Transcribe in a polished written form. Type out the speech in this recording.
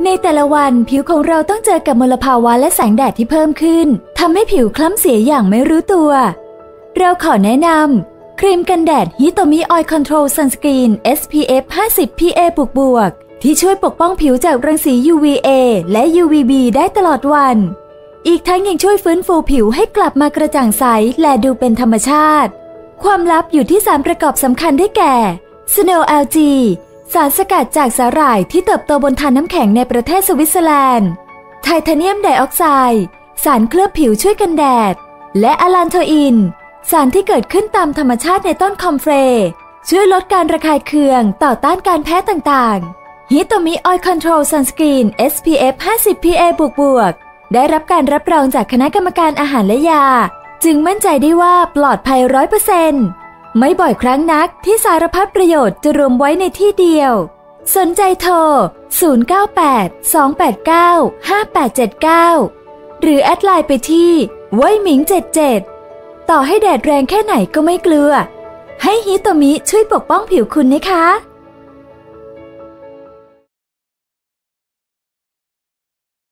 ในแต่ละวันผิวของเราต้องเจอกับมลภาวะและแสงแดดที่เพิ่มขึ้นทำให้ผิวคล้ำเสียอย่างไม่รู้ตัวเราขอแนะนำครีมกันแดดฮิโตมิออยล์คอนโทรลซันสกรีน SPF 50 PA บวกที่ช่วยปกป้องผิวจากรังสี UVA และ UVB ได้ตลอดวันอีกทั้งยังช่วยฟื้นฟูผิวให้กลับมากระจ่างใสและดูเป็นธรรมชาติความลับอยู่ที่สารประกอบสำคัญได้แก่ Snow Algae สารสกัดจากสาหร่ายที่เติบโตบนธารน้ำแข็งในประเทศสวิตเซอร์แลนด์ไทเทเนียมไดออกไซด์สารเคลือบผิวช่วยกันแดดและอะลันโทอินสารที่เกิดขึ้นตามธรรมชาติในต้นคอมเฟรช่วยลดการระคายเคืองต่อต้านการแพ้ต่างๆฮิโตมิออยล์คอนโทรลซันสกรีน SPF 50 PA บวกได้รับการรับรองจากคณะกรรมการอาหารและยาจึงมั่นใจได้ว่าปลอดภัย 100% ไม่บ่อยครั้งนักที่สารพัดประโยชน์จะรวมไว้ในที่เดียวสนใจโทร 098-289-5879 หรือแอดไลน์ไปที่เว่ยหมิง 77ต่อให้แดดแรงแค่ไหนก็ไม่กลัวให้ฮิโตมิช่วยปกป้องผิวคุณนะคะ